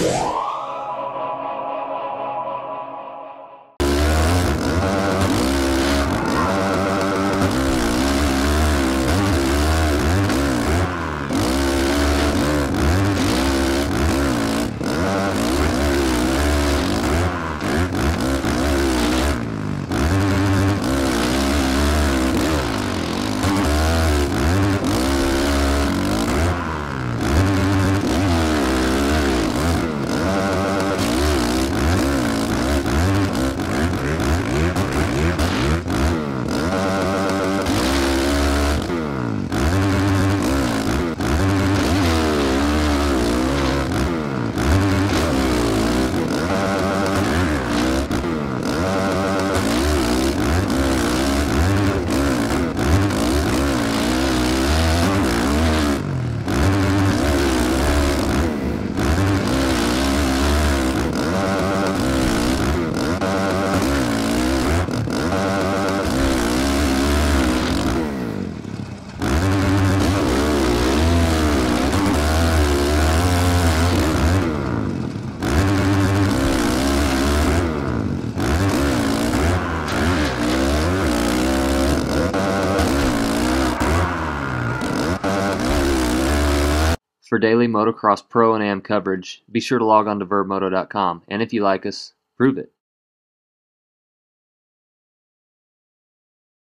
For daily motocross pro and am coverage, be sure to log on to verbmoto.com, and if you like us, prove it.